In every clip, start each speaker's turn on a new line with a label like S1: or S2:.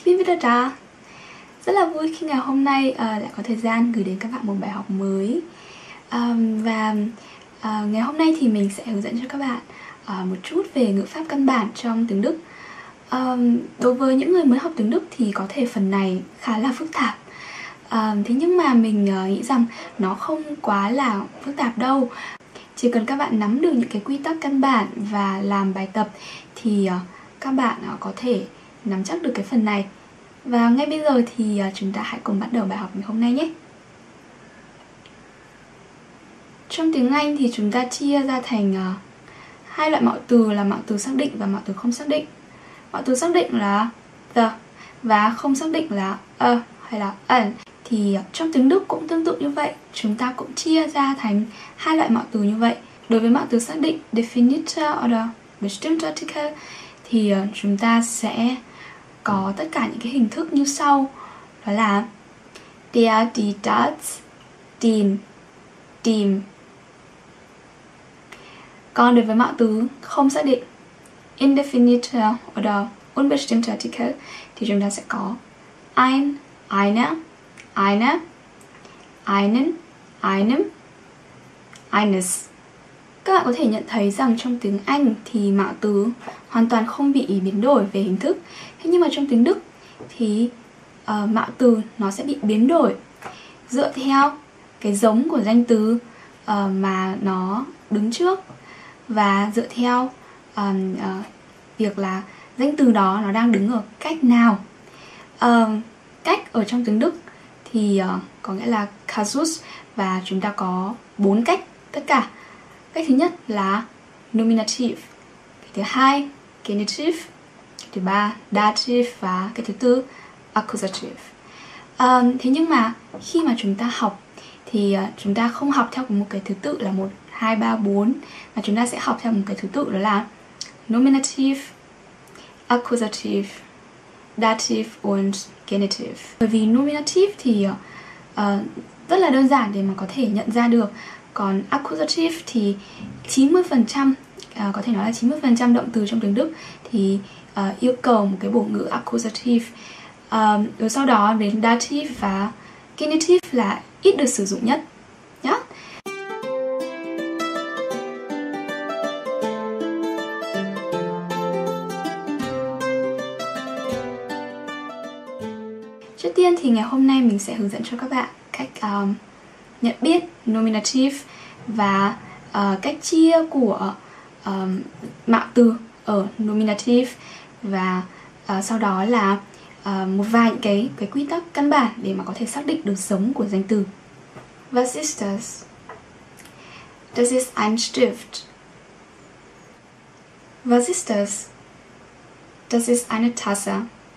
S1: bin wieder da. Rất là vui khi ngày hôm nay lại có thời gian gửi đến các bạn một bài học mới. Ngày hôm nay thì mình sẽ hướng dẫn cho các bạn một chút về ngữ pháp căn bản trong tiếng Đức. Đối với những người mới học tiếng Đức thì có thể phần này khá là phức tạp. Thế nhưng mà mình nghĩ rằng nó không quá là phức tạp đâu. Chỉ cần các bạn nắm được những cái quy tắc căn bản và làm bài tập thì các bạn có thể nắm chắc được cái phần này. Và ngay bây giờ thì chúng ta hãy cùng bắt đầu bài học ngày hôm nay nhé. Trong tiếng Anh thì chúng ta chia ra thành hai loại mạo từ là mạo từ xác định và mạo từ không xác định. Mạo từ xác định là the và không xác định là a hay là an. Thì trong tiếng Đức cũng tương tự như vậy, chúng ta cũng chia ra thành hai loại mạo từ như vậy. Đối với mạo từ xác định Definiter oder bestimmter Artikel thì chúng ta sẽ có tất cả những cái hình thức như sau. Đó là der, die, das, den, dem. Còn đối với mạo từ không xác định Indefiniter oder unbestimmter Artikel thì chúng ta sẽ có ein, eine, eine, einen, einem, eines. Các bạn có thể nhận thấy rằng trong tiếng Anh thì mạo từ hoàn toàn không bị biến đổi về hình thức. Thế nhưng mà trong tiếng Đức thì mạo từ nó sẽ bị biến đổi dựa theo cái giống của danh từ mà nó đứng trước và dựa theo việc là danh từ đó nó đang đứng ở cách nào. Cách ở trong tiếng Đức thì có nghĩa là Kasus và chúng ta có 4 cách tất cả. Cách thứ nhất là nominative, cái thứ hai genitive, cái thứ ba dative và cái thứ tư accusative. Thế nhưng mà khi mà chúng ta học thì chúng ta không học theo một cái thứ tự là 1, 2, 3, 4 mà chúng ta sẽ học theo một cái thứ tự đó là nominative, accusative, dative und genitive. Bởi vì nominative thì rất là đơn giản để mà có thể nhận ra được. Còn accusative thì 90%, có thể nói là 90% động từ trong tiếng Đức thì yêu cầu một cái bổ ngữ accusative. Rồi sau đó đến dative và genitive là ít được sử dụng nhất nhá. Trước tiên thì ngày hôm nay mình sẽ hướng dẫn cho các bạn cách nhận biết nominative và cách chia của mạo từ ở nominative và sau đó là một vài cái quy tắc căn bản để mà có thể xác định được giống của danh từ. Was ist das? Das ist ein Stift. Was ist das? Das ist eine Tasse.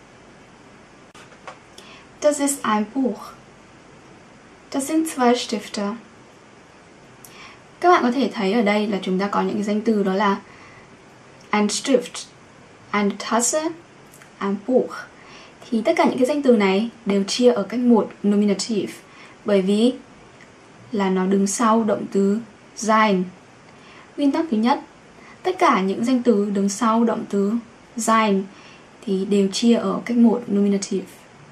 S1: Das ist ein Buch. Das sind zwei Stifte. Các bạn có thể thấy ở đây là chúng ta có những cái danh từ đó là ein Stift, eine Tasse, ein Buch. Thì tất cả những cái danh từ này đều chia ở cách 1 nominative, bởi vì là nó đứng sau động từ sein. Nguyên tắc thứ nhất, tất cả những danh từ đứng sau động từ sein thì đều chia ở cách 1 nominative.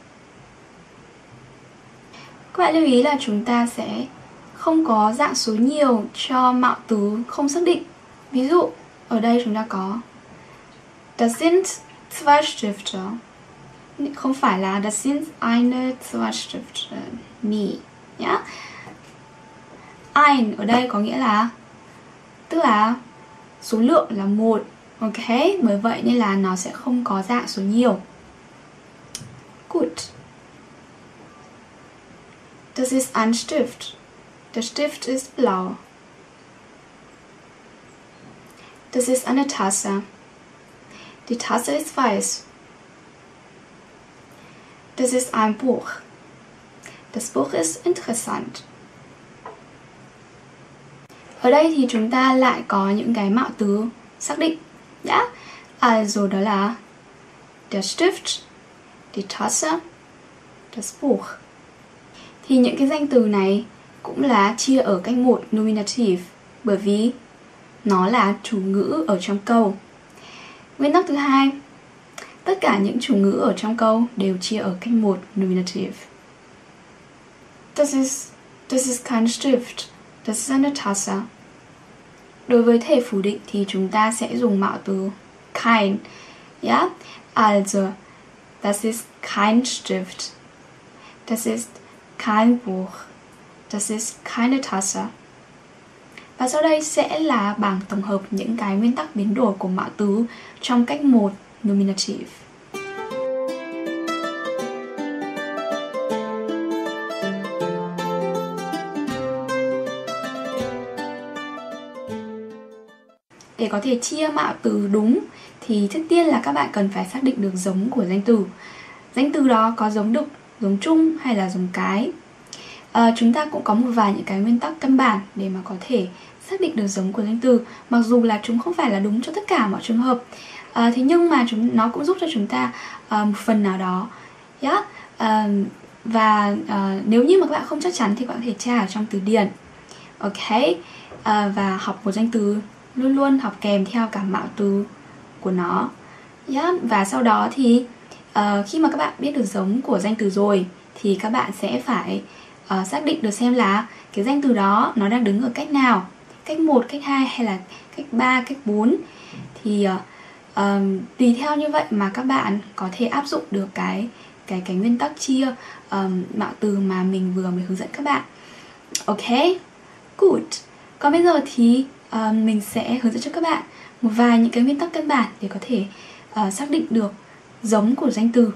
S1: Các bạn lưu ý là chúng ta sẽ không có dạng số nhiều cho mạo từ không xác định. Ví dụ, ở đây chúng ta có Das sind zwei Stifte. Không phải là Das sind eine, zwei Stifte. Nie nhá. Ein ở đây có nghĩa là tức là số lượng là 1. Ok, bởi vậy nên là nó sẽ không có dạng số nhiều. Gut. Das ist ein Stift. Der Stift ist blau. Das ist eine Tasse. Die Tasse ist weiß. Das ist ein Buch. Das Buch ist interessant. Ở đây thì chúng ta lại có những cái mạo từ xác định nhá. Rồi đó là der Stift, die Tasse, das Buch. Thì những cái danh từ này cũng là chia ở cách 1 nominative, bởi vì nó là chủ ngữ ở trong câu. Nguyên tắc thứ hai, Tất cả những chủ ngữ ở trong câu đều chia ở cách 1 nominative. Das ist kein Stift. Das ist eine Tasse. Đối với thể phủ định thì chúng ta sẽ dùng mạo từ kein. Ja? Also, das ist kein Stift. Das ist kein Buch. Das ist keine Tasse. Và sau đây sẽ là bảng tổng hợp những cái nguyên tắc biến đổi của mạo từ trong cách 1 nominative. Để có thể chia mạo từ đúng thì trước tiên là các bạn cần phải xác định được giống của danh từ. Danh từ đó có giống đực, giống chung hay là giống cái. Chúng ta cũng có một vài những cái nguyên tắc căn bản để mà có thể xác định được giống của danh từ, mặc dù là chúng không phải là đúng cho tất cả mọi trường hợp. Thế nhưng mà nó cũng giúp cho chúng ta một phần nào đó. Yeah. Và nếu như mà các bạn không chắc chắn thì các bạn có thể tra ở trong từ điển. Ok. Và học một danh từ luôn luôn học kèm theo cả mạo từ của nó. Yeah. Và sau đó thì khi mà các bạn biết được giống của danh từ rồi thì các bạn sẽ phải xác định được xem là cái danh từ đó nó đang đứng ở cách nào, cách 1, cách 2 hay là cách 3, cách 4. Thì tùy theo như vậy mà các bạn có thể áp dụng được cái nguyên tắc chia mạo từ mà mình vừa mới hướng dẫn các bạn. Ok, good. Còn bây giờ thì mình sẽ hướng dẫn cho các bạn một vài những cái nguyên tắc căn bản để có thể xác định được giống của danh từ.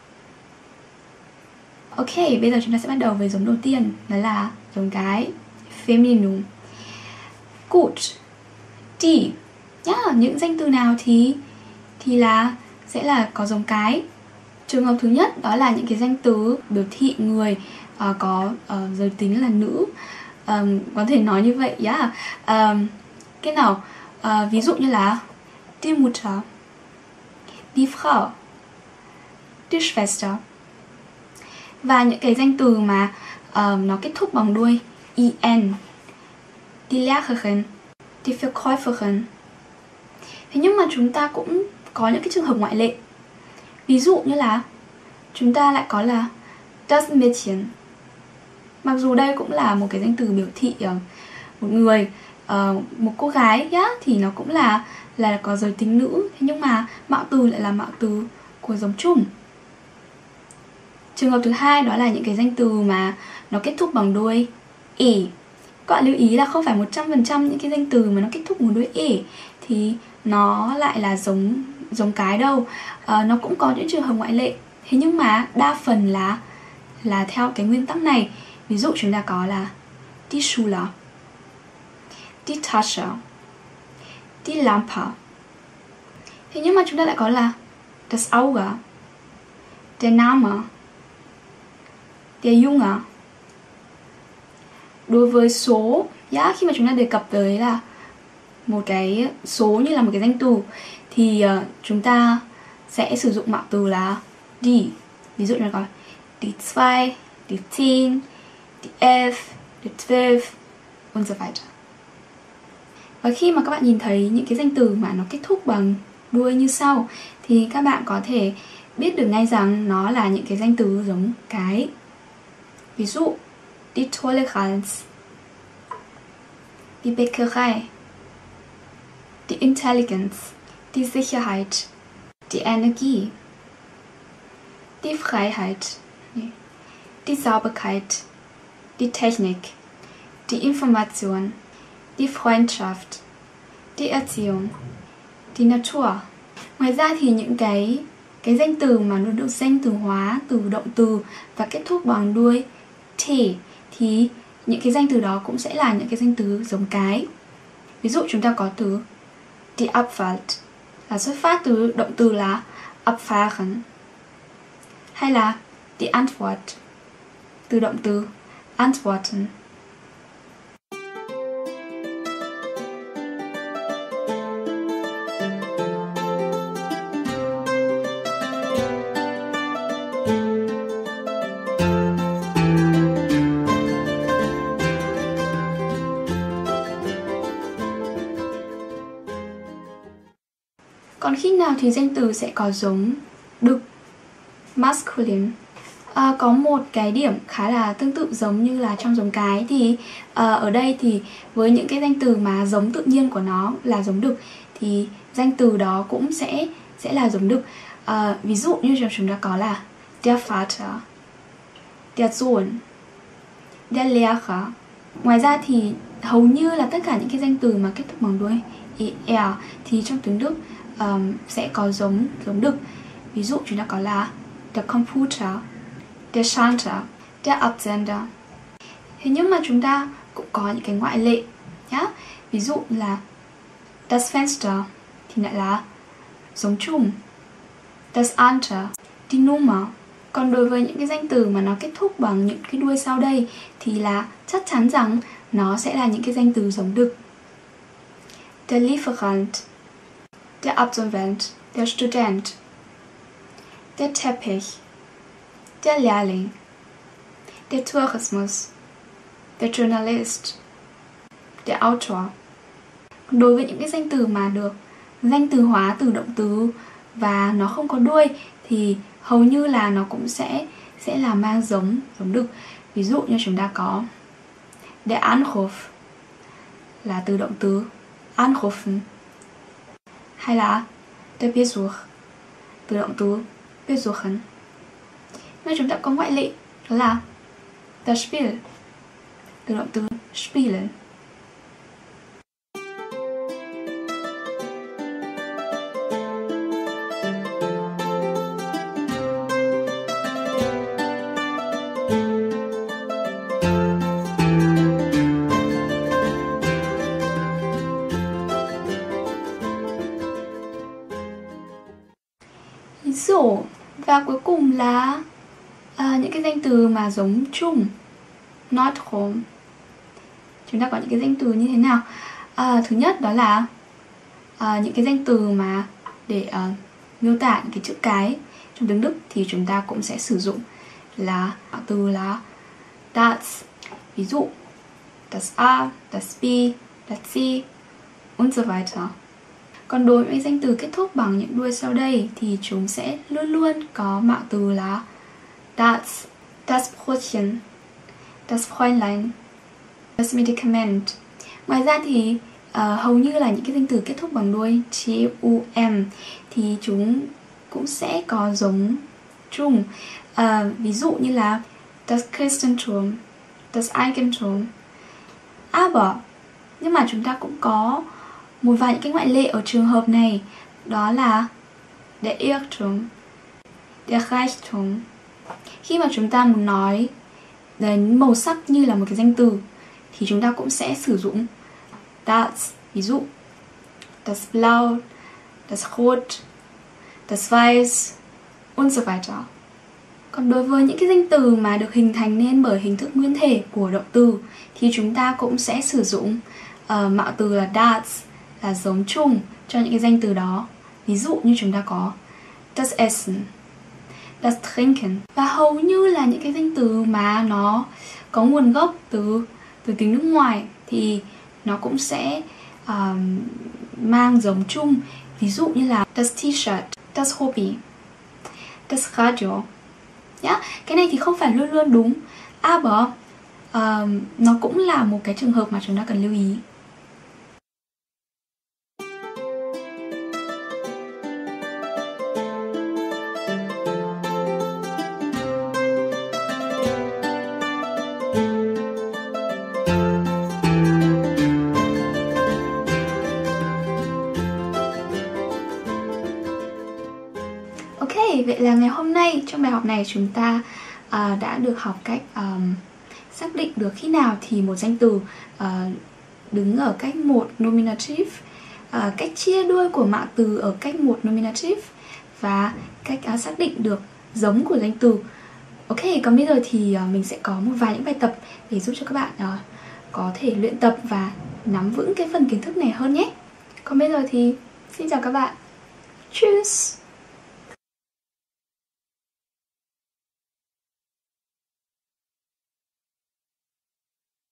S1: Ok, bây giờ chúng ta sẽ bắt đầu với giống đầu tiên, đó là giống cái femininum. Gut, die. Những danh từ nào thì là sẽ là có giống cái. Trường hợp thứ nhất đó là những cái danh từ biểu thị người có giới tính là nữ. Có thể nói như vậy. Cái nào? Ví dụ như là die Mutter, die Frau, die Schwester. Và những cái danh từ mà nó kết thúc bằng đuôi en, die Lehrerin, die Verkäuferin. Thế nhưng mà chúng ta cũng có những cái trường hợp ngoại lệ. Ví dụ như là chúng ta lại có là das Mädchen. Mặc dù đây cũng là một cái danh từ biểu thị một người, một cô gái thì nó cũng là có giới tính nữ. Thế nhưng mà mạo từ lại là mạo từ của giống chung. Trường hợp thứ hai đó là những cái danh từ mà nó kết thúc bằng đuôi e. Các bạn lưu ý là không phải 100% những cái danh từ mà nó kết thúc bằng đuôi e thì nó lại là giống cái đâu. Nó cũng có những trường hợp ngoại lệ. Thế nhưng mà đa phần là theo cái nguyên tắc này. Ví dụ chúng ta có là die Schule, die Tasche, die Lampe. Thế nhưng mà chúng ta lại có là das Auge, der Name, der Junge. Đối với số, khi mà chúng ta đề cập tới là một cái số như là một cái danh từ thì chúng ta sẽ sử dụng mạo từ là die. Ví dụ như là có die 2, die 10, die 11, die 12 und so weiter. Và khi mà các bạn nhìn thấy những cái danh từ mà nó kết thúc bằng đuôi như sau thì các bạn có thể biết được ngay rằng nó là những cái danh từ giống cái. Ví dụ die Toleranz, die Bäckerei, die Intelligenz, die Sicherheit, die Energie, die Freiheit, die Sauberkeit, die Technik, die Information, die Freundschaft, die Erziehung, die Natur. Ngoài ra thì những cái danh từ mà nó được danh từ hóa từ động từ và kết thúc bằng đuôi t thì những cái danh từ đó cũng sẽ là những cái danh từ giống cái. Ví dụ chúng ta có từ die Abfahrt là xuất phát từ động từ là abfahren, hay là die Antwort từ động từ antworten. Còn khi nào thì danh từ sẽ có giống đực, masculine. Có một cái điểm khá là tương tự giống như là trong giống cái thì ở đây thì với những cái danh từ mà giống tự nhiên của nó là giống đực thì danh từ đó cũng sẽ là giống đực. Ví dụ như chúng ta có là der Vater, der Sohn, der Lehrer. Ngoài ra thì hầu như là tất cả những cái danh từ mà kết thúc bằng đuôi er thì trong tiếng Đức sẽ có giống đực. Ví dụ chúng ta có là der Computer, der Schalter, der Absender. Thế nhưng mà chúng ta cũng có những cái ngoại lệ nhá. Ví dụ là das Fenster thì lại là giống chung, das Alter, die Nummer. Còn đối với những cái danh từ mà nó kết thúc bằng những cái đuôi sau đây thì là chắc chắn rằng nó sẽ là những cái danh từ giống đực. Der Lieferant, der Absolvent, der Student, der Teppich, der Lehrling, der Tourismus, der Journalist, der Autor. Đối với những cái danh từ mà được danh từ hóa từ động từ và nó không có đuôi thì hầu như là nó cũng sẽ là mang giống đực. Ví dụ như chúng ta có der Anruf là từ động từ anrufen, hay là der Besuch từ động từ besuchen. Nên chúng ta có ngoại lệ đó là das Spiel từ động từ spielen. Ví dụ và cuối cùng là những cái danh từ mà giống chung, Neutrum. Chúng ta có những cái danh từ như thế nào? Thứ nhất đó là những cái danh từ mà để miêu tả những cái chữ cái trong tiếng Đức thì chúng ta cũng sẽ sử dụng là từ là das. Ví dụ das A, das B, das C und so weiter. Còn đối với danh từ kết thúc bằng những đuôi sau đây thì chúng sẽ luôn luôn có mạo từ là das, das Brötchen, das Fräulein, das Medikament. Ngoài ra thì hầu như là những cái danh từ kết thúc bằng đuôi TUM thì chúng cũng sẽ có giống chung. Ví dụ như là das Christentum, das Eigentum. Aber, nhưng mà chúng ta cũng có một vài những cái ngoại lệ ở trường hợp này, đó là der Irrtum, der Reichtum. Khi mà chúng ta muốn nói đến màu sắc như là một cái danh từ thì chúng ta cũng sẽ sử dụng das. Ví dụ das Blau, das Rot, das Weiß und so weiter. Còn đối với những cái danh từ mà được hình thành nên bởi hình thức nguyên thể của động từ thì chúng ta cũng sẽ sử dụng mạo từ là das là giống chung cho những cái danh từ đó. Ví dụ như chúng ta có das Essen, das Trinken. Và hầu như là những cái danh từ mà nó có nguồn gốc từ tiếng nước ngoài thì nó cũng sẽ mang giống chung. Ví dụ như là das T-shirt, das Hobby, das Radio. Cái này thì không phải luôn luôn đúng, aber nó cũng là một cái trường hợp mà chúng ta cần lưu ý. Ok, vậy là ngày hôm nay trong bài học này chúng ta đã được học cách xác định được khi nào thì một danh từ đứng ở cách 1 nominative, cách chia đuôi của mạo từ ở cách 1 nominative và cách xác định được giống của danh từ. Ok, còn bây giờ thì mình sẽ có một vài những bài tập để giúp cho các bạn có thể luyện tập và nắm vững cái phần kiến thức này hơn nhé. Còn bây giờ thì xin chào các bạn. Tschüss.